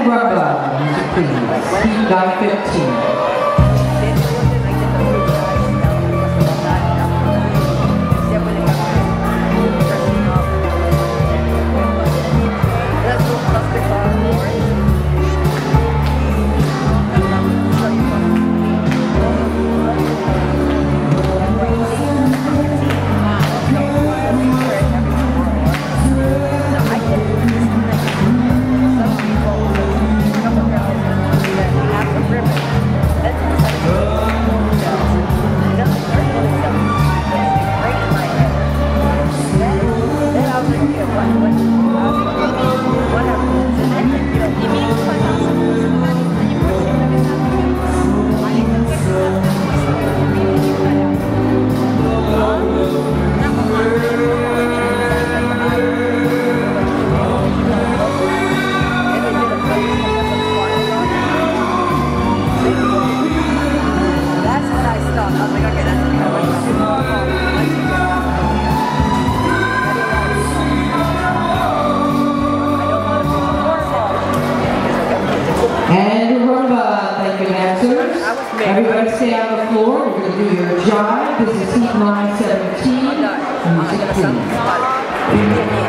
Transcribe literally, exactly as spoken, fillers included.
And rumba, music please. Heat line fifteen. And rumba, thank you, dancers. Everybody stay on the floor. We're going to do your jive. This is heat line seventeen. Music please.